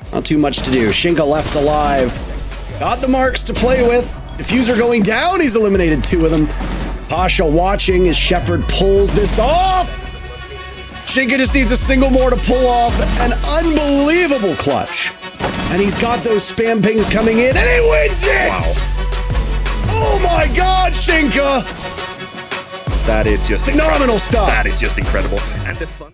Not too much to do. Shinka left alive. Got the marks to play with. Diffuser going down. He's eliminated 2 of them. Pasha watching as Shepard pulls this off. Shinka just needs a single more to pull off an unbelievable clutch. And he's got those spam pings coming in, and he wins it! Wow. Oh my God, Shinka! That is just phenomenal stuff. That is just incredible. And the fun